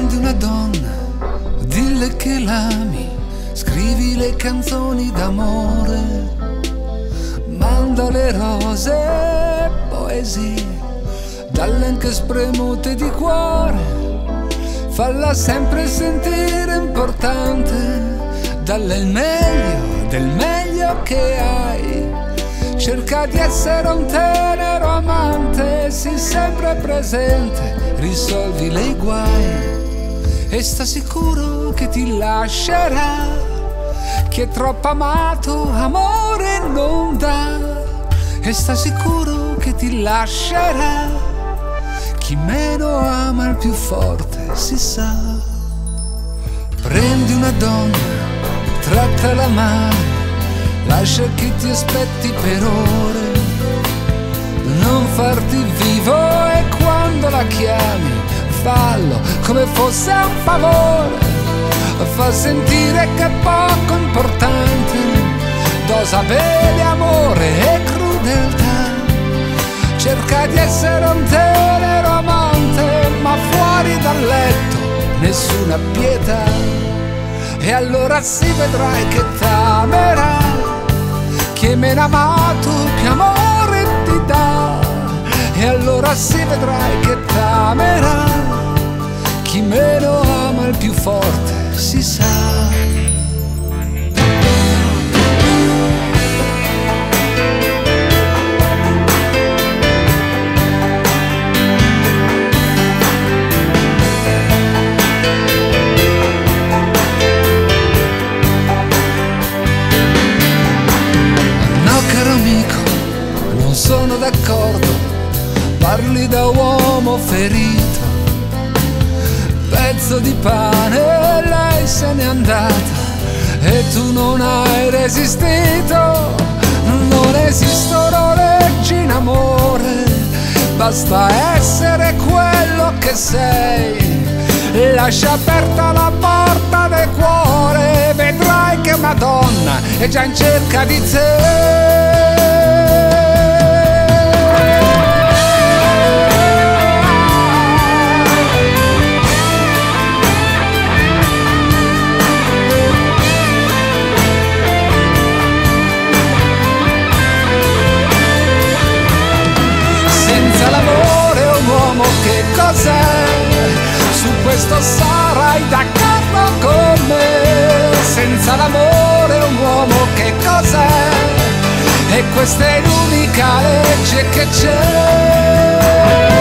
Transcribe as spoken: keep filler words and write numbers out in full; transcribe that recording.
Prendi una donna, dille che l'ami, scrivi le canzoni d'amore, manda le rose, poesie, dalle anche spremute di cuore, falla sempre sentire importante, dalle il meglio del meglio che hai, cerca di essere un tenero amante, sii sempre presente, risolvile i guai e sta sicuro che ti lascerà, chi è troppo amato amore non dà, e sta sicuro che ti lascerà, chi meno ama il più forte si sa. Prendi una donna, trattala male, lascia che ti aspetti per ore, non farti vivo e quando la chiami fallo come fosse un favore, fa sentire che è poco importante, dosa bene amore e crudeltà, cerca di essere un tenero amante, ma fuori dal letto nessuna pietà, e allora si vedrai che t'amerà, chi è meno amato più amore ti dà, e allora si vedrai che t'amerà, chi meno ama il più forte si sa. Sono d'accordo, parli da uomo ferito, pezzo di pane, lei se n'è andata e tu non hai resistito, non esistono leggi in amore, basta essere quello che sei, lascia aperta la porta del cuore, vedrai che una donna è già in cerca di te. Che cos'è? Su questo sarai d'accordo con me. Senza l'amore un uomo che cos'è? E questa è l'unica legge che c'è.